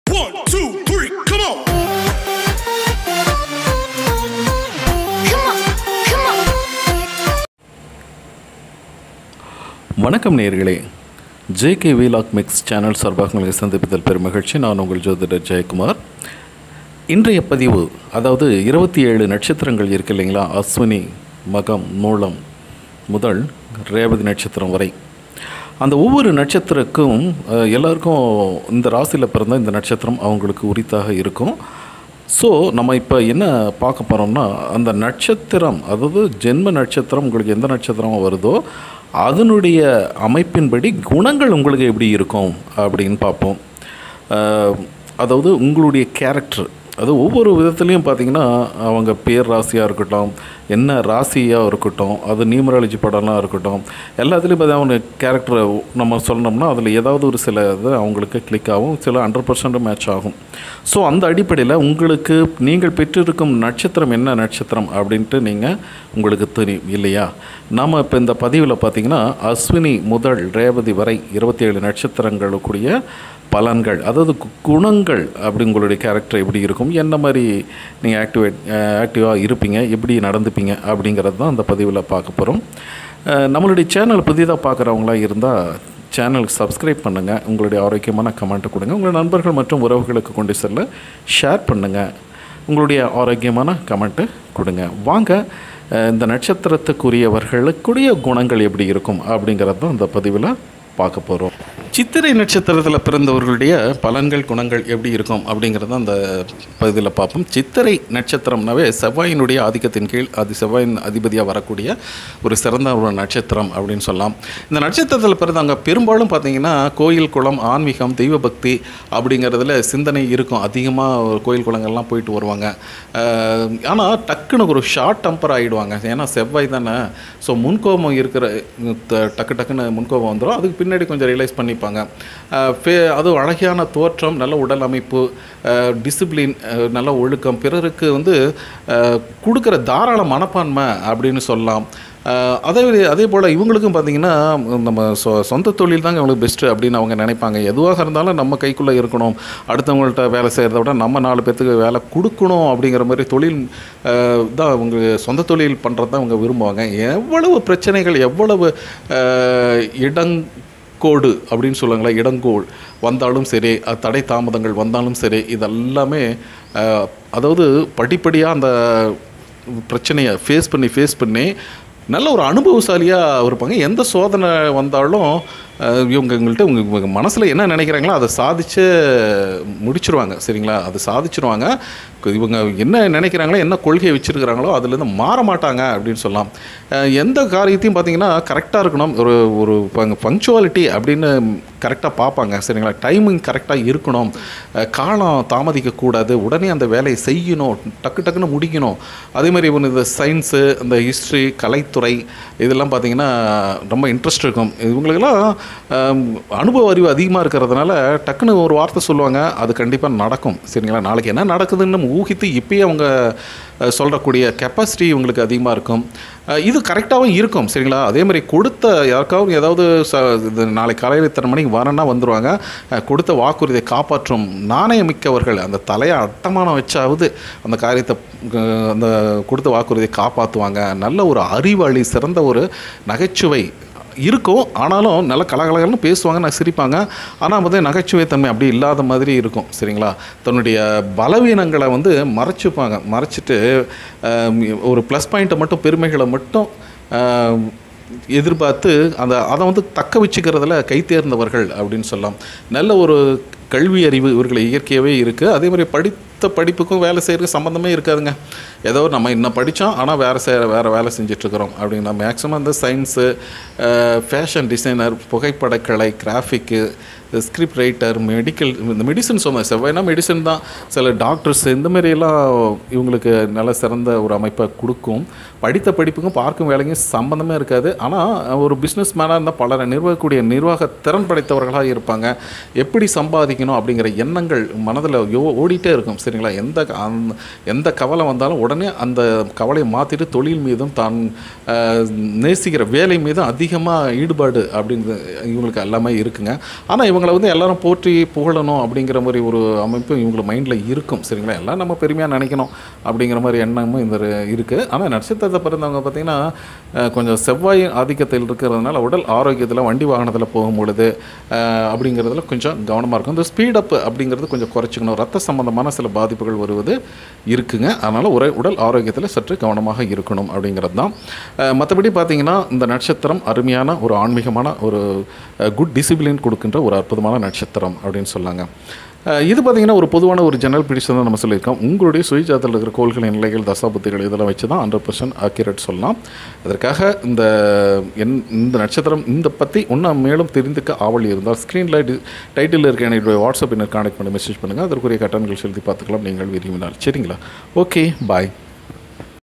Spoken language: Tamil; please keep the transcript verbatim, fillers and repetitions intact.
One, two, three, come on. Come on, come on. வணக்கம் நேயர்களே, ஜேகே வீலாக் மிக்ஸ் சேனல் சார்பாக உங்களை சந்திப்பதில் பெரும் மகிழ்ச்சி. நான் உங்கள் ஜோதிடர் ஜெயக்குமார். இன்றைய பதிவு, அதாவது இருபத்தி ஏழு நட்சத்திரங்கள் இருக்கு இல்லைங்களா, அஸ்வினி, மகம், மூலம் முதல் ரேவதி நட்சத்திரம் வரை. அந்த ஒவ்வொரு நட்சத்திரக்கும் எல்லாருக்கும் இந்த ராசியில் பிறந்த இந்த நட்சத்திரம் அவங்களுக்கு உரித்தாக இருக்கும். ஸோ நம்ம இப்போ என்ன பார்க்க போகிறோம்னா, அந்த நட்சத்திரம், அதாவது ஜென்ம நட்சத்திரம் உங்களுக்கு எந்த நட்சத்திரமாக வருதோ அதனுடைய அமைப்பின்படி குணங்கள் உங்களுக்கு எப்படி இருக்கும் அப்படின்னு பார்ப்போம். அதாவது உங்களுடைய கேரக்டர், அது ஒவ்வொரு விதத்துலேயும் பார்த்திங்கன்னா, அவங்க பேர் ராசியாக இருக்கட்டும், என்ன ராசியாக இருக்கட்டும், அது நியூமராலஜி படம்லாம் இருக்கட்டும், எல்லாத்துலேயும் பார்த்து அவங்க கேரக்டரை நம்ம சொன்னோம்னா அதில் ஏதாவது ஒரு சில இது அவங்களுக்கு கிளிக் ஆகும், சில ஹண்ட்ரட் பர்சன்ட் மேட்ச் ஆகும். ஸோ அந்த அடிப்படையில் உங்களுக்கு நீங்கள் பெற்றிருக்கும் நட்சத்திரம் என்ன நட்சத்திரம் அப்படின்ட்டு நீங்கள் உங்களுக்கு தெரியும் இல்லையா. நாம் இப்போ இந்த பதிவில் பார்த்திங்கன்னா அஸ்வினி முதல் ரேவதி வரை இருபத்தி ஏழு நட்சத்திரங்களுக்குரிய பலன்கள், அதாவது குணங்கள், அப்படி உங்களுடைய கேரக்டர் எப்படி இருக்கும், என்ன மாதிரி நீங்கள் ஆக்டிவேட் ஆக்டிவாக இருப்பீங்க, எப்படி நடந்துப்பீங்க அப்படிங்கிறது தான் அந்த பதிவில் பார்க்க போகிறோம். நம்மளுடைய சேனல் புதிதாக பார்க்குறவங்களா இருந்தால் சேனலுக்கு சப்ஸ்கிரைப் பண்ணுங்கள், உங்களுடைய ஆரோக்கியமான கமெண்ட்டை கொடுங்க, உங்களுடைய நண்பர்கள் மற்றும் உறவுகளுக்கு கொண்டு செல்ல ஷேர் பண்ணுங்கள், உங்களுடைய ஆரோக்கியமான கமெண்ட்டு கொடுங்க. வாங்க இந்த நட்சத்திரத்துக்குரியவர்களுக்குரிய குணங்கள் எப்படி இருக்கும் அப்படிங்கிறது தான் இந்த பதிவில் பார்க்க போகிறோம். சித்திரை நட்சத்திரத்தில் பிறந்தவர்களுடைய பலன்கள், குணங்கள் எப்படி இருக்கும் அப்படிங்கிறத அந்த பகுதியில் பார்ப்போம். சித்திரை நட்சத்திரம்னாவே செவ்வாயினுடைய ஆதிக்கத்தின் கீழ், அது செவ்வாயின் அதிபதியாக வரக்கூடிய ஒரு சிறந்த ஒரு நட்சத்திரம் அப்படின்னு சொல்லலாம். இந்த நட்சத்திரத்தில் பிறந்தவங்க பெரும்பாலும் பார்த்திங்கன்னா கோயில், குளம், ஆன்மீகம், தெய்வ பக்தி அப்படிங்கிறதுல சிந்தனை இருக்கும். அதிகமாக கோயில் குளங்கள்லாம் போயிட்டு வருவாங்க. ஆனால் டக்குன்னு ஒரு ஷார்ட் டெம்பர் ஆகிடுவாங்க. ஏன்னா செவ்வாய் தானே. ஸோ முன்கோபம் இருக்கிற டக்கு டக்குன்னு முன்கோபம் வந்துடும். அதுக்கு பின்னாடி கொஞ்சம் ரியலைஸ் பண்ணிப்பாங்க. அதுவும் அழகான தோற்றம், நல்ல உடல் அமைப்பு, டிசிப்ளின், நல்ல ஒழுக்கம், பிறருக்கு வந்து கொடுக்குற தாராள மனப்பான்மை அப்படின்னு சொல்லலாம். அதே அதே போல் இவங்களுக்கும் பார்த்திங்கன்னா நம்ம சொ சொந்த தொழில் தாங்க இவங்களுக்கு பெஸ்ட்டு அப்படின்னு அவங்க நினைப்பாங்க. எதுவாக இருந்தாலும் நம்ம கைக்குள்ளே இருக்கணும், அடுத்தவங்கள்ட்ட வேலை செய்கிறத விட நம்ம நாலு பேர்த்துக்கு வேலை கொடுக்கணும் அப்படிங்கிற மாதிரி தொழில் தான் அவங்க சொந்த தொழில் பண்ணுறது தான் அவங்க விரும்புவாங்க. எவ்வளவு பிரச்சனைகள், எவ்வளவு இடங் கோடு அப்படின்னு சொல்லுவாங்களா, இடங்கோள் வந்தாலும் சரி, தடை தாமதங்கள் வந்தாலும் சரி, இதெல்லாமே அதாவது படிப்படியாக அந்த பிரச்சனையை ஃபேஸ் பண்ணி ஃபேஸ் பண்ணி நல்ல ஒரு அனுபவசாலியாக இருப்பாங்க. எந்த சோதனை வந்தாலும் இவங்க எங்கள்கிட்ட உங்க மனசில் என்ன நினைக்கிறாங்களோ அதை சாதிச்சு முடிச்சிருவாங்க. சரிங்களா, அதை சாதிச்சிருவாங்க. இவங்க என்ன நினைக்கிறாங்களோ, என்ன கொள்கையை வச்சுருக்கிறாங்களோ அதுலேருந்து மாற மாட்டாங்க அப்படின்னு சொல்லலாம். எந்த காரியத்தையும் பார்த்திங்கன்னா கரெக்டாக இருக்கணும், ஒரு ஒரு பங்க்சுவாலிட்டி அப்படின்னு கரெக்டாக பார்ப்பாங்க. சரிங்களா, டைமிங் கரெக்டாக இருக்கணும், காலம் தாமதிக்கக்கூடாது, உடனே அந்த வேலையை செய்யணும், டக்கு டக்குன்னு முடிக்கணும். அதே மாதிரி இவங்க இந்த சயின்ஸு, இந்த ஹிஸ்ட்ரி, கலைத்துறை இதெல்லாம் பார்த்திங்கன்னா ரொம்ப இன்ட்ரெஸ்ட் இருக்கும். இவங்களுக்கெல்லாம் அனுபவ அறிவு அதிகமாக இருக்கிறதுனால டக்குன்னு ஒரு வார்த்தை சொல்லுவாங்க, அது கண்டிப்பாக நடக்கும். சரிங்களா, நாளைக்கு என்ன நடக்குதுன்னு ஊகித்து இப்போயே அவங்க சொல்கிறக்கூடிய கெப்பாசிட்டி இவங்களுக்கு அதிகமாக இருக்கும். இது கரெக்டாகவும் இருக்கும். சரிங்களா, அதே மாதிரி கொடுத்த யாருக்காவது ஏதாவது ச இது நாளைக்கு காலையில் இத்தனை மணிக்கு வரேன்னா வந்துடுவாங்க. கொடுத்த வாக்குறுதியை காப்பாற்றும் நாணயமிக்கவர்கள். அந்த தலையை அட்டமானம் வச்சாவது அந்த காரியத்தை, அந்த கொடுத்த வாக்குறுதியை காப்பாற்றுவாங்க. நல்ல ஒரு அறிவாளி, சிறந்த ஒரு நகைச்சுவை இருக்கும். ஆனாலும் நல்ல கலகலகல்னு பேசுவாங்க, நான் சிரிப்பாங்க. ஆனால் வந்து நகைச்சுவை தன்மை அப்படி இல்லாத மாதிரி இருக்கும். சரிங்களா, தன்னுடைய பலவீனங்களை வந்து மறைச்சிப்பாங்க. மறைச்சிட்டு ஒரு ப்ளஸ் பாயிண்ட்டை மட்டும், பெருமைகளை மட்டும் எதிர்பார்த்து அந்த அதை வந்து தக்க வச்சுக்கிறதுல கைத்தேர்ந்தவர்கள் அப்படின்னு சொல்லலாம். நல்ல ஒரு கல்வி அறிவு இவர்களை இயற்கையாகவே இருக்குது. அதே மாதிரி படித்த படிப்புக்கும் வேலை செய்கிறதுக்கு சம்மந்தமே இருக்காதுங்க. ஏதோ நம்ம இன்னும் படித்தோம், ஆனால் வேறு செய் வேறு வேலை செஞ்சிட்ருக்குறோம் அப்படின்னா. மேக்ஸிமம் இந்த சயின்ஸு, ஃபேஷன் டிசைனர், புகைப்படக்கலை, கிராஃபிக்கு, ஸ்கிரிப்ட் ரைட்டர், மெடிக்கல், இந்த மெடிசன் சொன்ன செவ்வாய்னா மெடிசன் தான். சில டாக்டர்ஸ் இந்த மாதிரியெல்லாம் இவங்களுக்கு நல்ல சிறந்த ஒரு அமைப்பை கொடுக்கும். படித்த படிப்புக்கும் பார்க்கும் வேலைக்கும் சம்மந்தமே இருக்காது. ஆனால் ஒரு பிஸ்னஸ் மேனாக இருந்தால் பலரை நிர்வகிக்கக்கூடிய நிர்வாக திறன் படைத்தவர்களாக இருப்பாங்க. எப்படி சம்பாதிக்கணும் அப்படிங்கிற எண்ணங்கள் மனதில் யோ ஓடிட்டே இருக்கும். சரிங்களா, எந்த எந்த கவலை வந்தாலும் உடனே அந்த கவலையை மாற்றிட்டு தொழில் மீதும் தான் நேசிக்கிற வேலை மீதும் அதிகமாக ஈடுபாடு அப்படிங்கிறது இவங்களுக்கு எல்லாமே இருக்குங்க. ஆனால் இவங்க இவங்களை வந்து எல்லாரும் போற்றி புகழணும் அப்படிங்கிற மாதிரி ஒரு அமைப்பு இவங்க மைண்டில் இருக்கும். சரிங்களா, எல்லாம் நம்ம பெருமையாக நினைக்கணும் அப்படிங்கிற மாதிரி எண்ணமும் இந்த இருக்குது. ஆனால் நட்சத்திரத்தை பிறந்தவங்க பார்த்திங்கன்னா கொஞ்சம் செவ்வாய் ஆதிக்கத்தில் இருக்கிறதுனால உடல் ஆரோக்கியத்தில் வண்டி வாகனத்தில் போகும்பொழுது அப்படிங்கிறதுல கொஞ்சம் கவனமாக இருக்கும். இந்த ஸ்பீடப் அப்படிங்கிறது கொஞ்சம் குறைச்சிக்கணும். ரத்த சம்பந்தமான சில பாதிப்புகள் வருவது இருக்குங்க. அதனால் ஒரு உடல் ஆரோக்கியத்தில் சற்று கவனமாக இருக்கணும் அப்படிங்கிறது தான். மற்றபடி பார்த்திங்கன்னா இந்த நட்சத்திரம் அருமையான ஒரு ஆன்மீகமான ஒரு குட் டிசிப்ளின் கொடுக்கின்ற ஒரு அற்புதமான நட்சத்திரம் அப்படின்னு சொல்லாங்க. இது பார்த்திங்கன்னா ஒரு பொதுவான ஒரு ஜெனரல் ப்ரிடிக்ஷன் தான் நம்ம சொல்லியிருக்கோம். உங்களுடைய சுயஜாதத்தில் இருக்கிற கோள்களின் நிலைகள், தசாபுத்திகள் இதெல்லாம் வச்சு தான் ஹண்ட்ரட் பர்சன்ட் ஆக்யூரேட் சொல்லலாம். அதற்காக இந்த என் இந்த நட்சத்திரம் இந்த பற்றி இன்னும் மேலும் தெரிந்துக்க ஆவல் இருந்தால் ஸ்க்ரீனில் டி டைட்டில் இருக்க என்னுடைய வாட்ஸ்அப் என்ன கான்டெக்ட் பண்ணி மெசேஜ் பண்ணுங்கள். அதற்குரிய கட்டணங்கள் செலுத்தி பார்த்துக்கலாம் நீங்கள் விரும்பினால். சரிங்களா? ஓகே, பாய்.